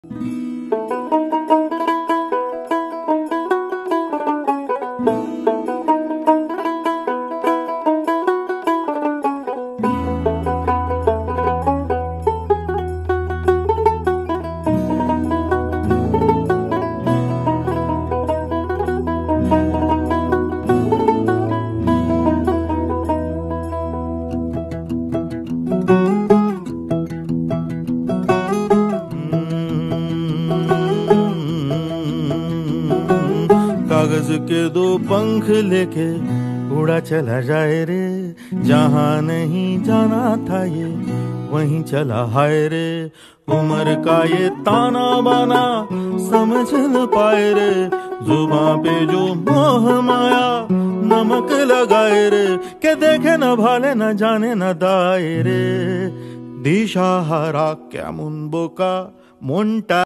कागज के दो पंख लेके उड़ा चला जाए रे, जहां नहीं जाना था ये वहीं चला हाय रे। उम्र का ये ताना बाना समझ न पाए रे, जुबां पे जो मोह माया नमक लगाए रे। के देखे न भाले न जाने न दाए रे, दिशा हारा क्या मुन बोका मोंटा।